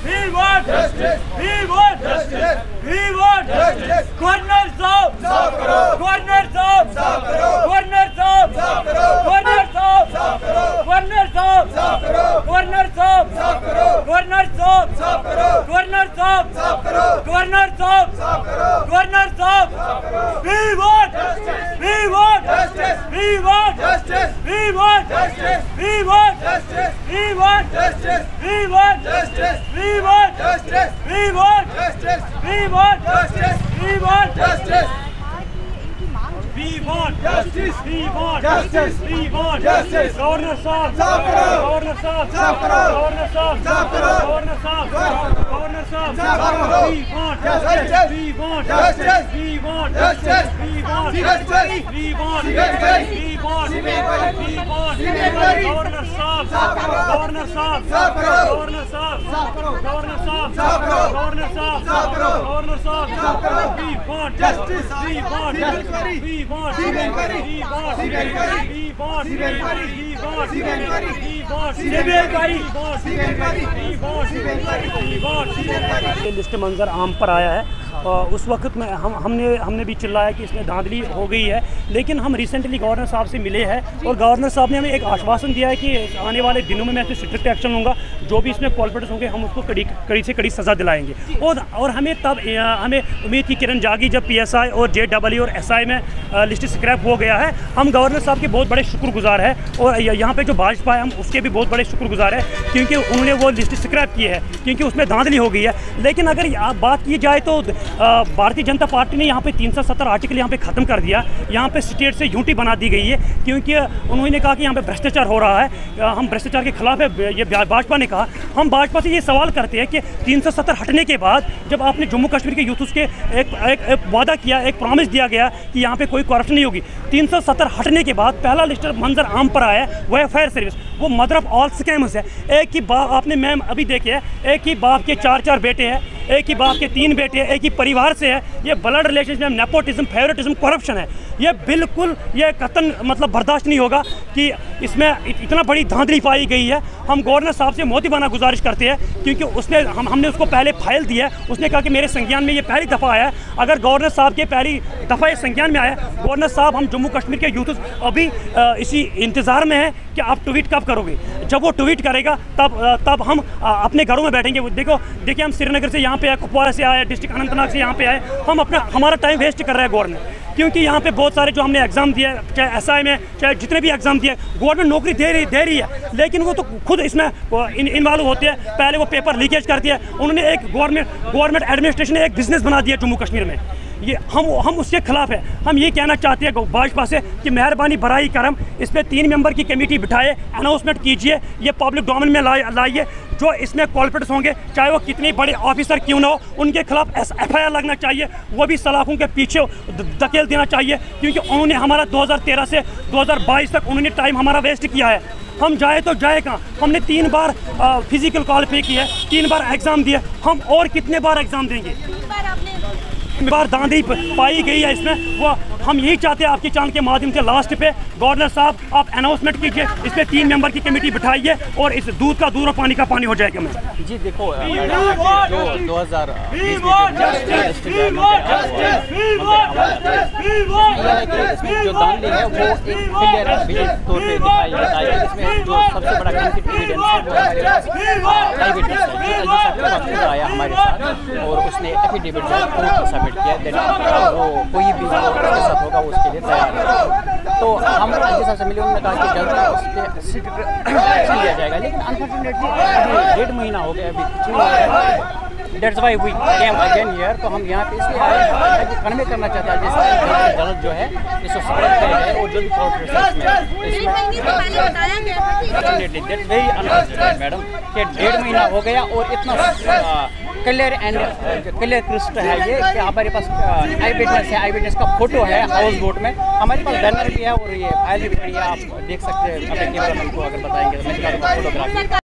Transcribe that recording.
We want justice. We want justice. We want justice. Governor साहब, साफ करो. Governor साहब, साफ करो. Governor साहब, साफ करो. Governor साहब, साफ करो. Governor साहब, साफ करो. Governor साहब, साफ करो. Governor साहब, साफ करो. Governor साहब, साफ करो. Governor साहब, साफ करो. Governor साहब, साफ करो. We want justice. We want justice. We want justice. We want justice. We want justice. We want justice. We want justice. We want justice. We want justice. We want justice. We want justice. We want justice. We want justice. We want justice. Governor साहब, साफ करो. Governor साहब, साफ करो. Governor साहब, साफ करो. Governor साहब, Governor साहब, साफ करो. We want justice. We want justice. We want justice. We want justice. We want justice. We want Governor साहब, साफ करो. Governor साहब, साफ करो. Governor साहब, साफ करो. Governor साहब, साफ करो. Governor साहब, साफ करो. Governor साहब, साफ करो. We want justice. We want justice. We want CBI. We want CBI. We want CBI. We want CBI. We want CBI. We want CBI. List मंजर आम पर आया है। उस वक्त में हमने भी चिल्लाया कि इसमें धांधली हो गई है, लेकिन हम रिसेंटली गवर्नर साहब से मिले हैं और गवर्नर साहब ने हमें एक आश्वासन दिया है कि आने वाले दिनों में मैं इसमें स्ट्रिक्ट एक्शन लूँगा, जो भी इसमें कॉल्प्रेट्स होंगे हम उसको कड़ी से कड़ी सज़ा दिलाएंगे। और हमें उम्मीद की किरण जागी जब PSI और JEE और SI में लिस्ट स्क्रैप हो गया है। हम गवर्नर साहब के बहुत बड़े शुक्रगुजार हैं और यहाँ पर जो भाजपा है हम उसके भी बहुत बड़े शुक्रगुजार हैं, क्योंकि उन्होंने वो लिस्ट स्क्रैप की है, क्योंकि उसमें धांधली हो गई है। लेकिन अगर बात की जाए तो भारतीय जनता पार्टी ने यहाँ पे 370 आर्टिकल यहाँ पे ख़त्म कर दिया। यहाँ पे स्टेट से यूटी बना दी गई है, क्योंकि उन्होंने कहा कि यहाँ पे भ्रष्टाचार हो रहा है। हम भ्रष्टाचार के खिलाफ है, ये भाजपा ने कहा। हम भाजपा से ये सवाल करते हैं कि 370 हटने के बाद जब आपने जम्मू कश्मीर के यूथ के एक वादा किया, एक प्रॉमिस दिया गया कि यहाँ पे कोई करप्शन नहीं होगी, 370 हटने के बाद पहला लिस्ट मंजर आम पर आया है वो है फायर सर्विस। वो मदर ऑफ ऑल स्कैम्स है। एक ही बाप, आपने मैम अभी देखे है, एक ही बाप के 4 बेटे हैं, एक ही बाप के 3 बेटे हैं, एक ही परिवार से है। ये ब्लड रिलेशनशिप में नेपोटिज्म, फेवरेटिज्म, करप्शन है। ये बिल्कुल ये कतन मतलब बर्दाश्त नहीं होगा कि इसमें इतना बड़ी धांधली पाई गई है। हम गवर्नर साहब से मोहतिबाना गुजारिश करते हैं, क्योंकि उसने हमने उसको पहले फाइल दी है। उसने कहा कि मेरे संज्ञान में ये पहली दफ़ा आया है। अगर गवर्नर साहब के पहली दफ़ा ये संज्ञान में आया, गवर्नर साहब हम जम्मू कश्मीर के यूथ अभी इसी इंतज़ार में है कि आप ट्वीट कब करोगे। जब वो ट्वीट करेगा तब हम अपने घरों में बैठेंगे। देखिए हम श्रीनगर से यहाँ पे आए, कुपवारा से आए, डिस्ट्रिक्ट अनंतनाग से यहाँ पे आए। हम हमारा टाइम वेस्ट कर रहे हैं गवर्नमेंट, क्योंकि यहाँ पे बहुत सारे जो हमने एग्ज़ाम दिए, चाहे SI में चाहे जितने भी एग्ज़ाम दिए, गवर्नमेंट नौकरी दे रही है, लेकिन वो तो खुद इसमें इन्वॉल्व होते हैं। पहले वो पेपर लीकेज करती है। उन्होंने एक गवर्नमेंट एडमिनिस्ट्रेशन ने एक बिजनेस बना दिया जम्मू कश्मीर में। ये हम उसके खिलाफ है। हम ये कहना चाहते हैं भाजपा से कि मेहरबानी बराई करम इस पर 3 मेंबर की कमेटी बिठाए, अनाउंसमेंट कीजिए, ये पब्लिक डोमेन में लाइए। जो इसमें कॉल्प्रेट्स होंगे, चाहे वो कितनी बड़े ऑफिसर क्यों ना हो, उनके खिलाफ FIR लगना चाहिए। वो भी सलाखों के पीछे धकेल देना चाहिए, क्योंकि उन्होंने हमारा 2013 से 2022 तक उन्होंने टाइम हमारा वेस्ट किया है। हम जाए तो जाए कहाँ? हमने 3 बार फिजिकल क्वालिफाई किया है, 3 बार एग्ज़ाम दिए। हम और कितने बार एग्ज़ाम देंगे? बार धांधली पाई गई है इसमें। वो हम यही चाहते हैं आपके चैनल के माध्यम से, लास्ट पे गवर्नर साहब आप अनाउंसमेंट कीजिए, इस पे 3 मेंबर की कमेटी बिठाइए और इस दूध का दूध और पानी का पानी हो जाएगा। मैं जी देखो, जो 2020 जो धांधली है वो एक क्लियर तौर पे दिखाई जाता है। इसमें जो सबसे बड़ा एविडेंस है वो आया हमारे साथ और उसने एफिडेविट सबमिट किया। वो कोई भी साथ होगा उसके लिए तैयार है। तो हम राज्य साहब से मिले, उन्होंने कहा कि जल्द उस पर एक्शन लिया जाएगा, लेकिन अनफॉर्चुनेटली अभी 1.5 महीना हो गया, अभी that's why we came again here. तो हम यहाँ पे इसलिए आए ताकि कन्वे करना चाहता है जैसे जल्द जो है इसको स्प्रेड किया जाए और जो भी दैट्स वेरी अनफॉर्चुनेट मैडम कि 1.5 महीना हो गया और इतना क्लियर क्रिस्टल है ये कि हमारे पास आई विटनेस का फोटो है हाउस बोट में, हमारे पास बैनर भी है और ये फाइल भी पड़ी है। आप देख सकते हैं अपने कैमरामैन को अगर बताएंगे तो मैं फोटोग्राफी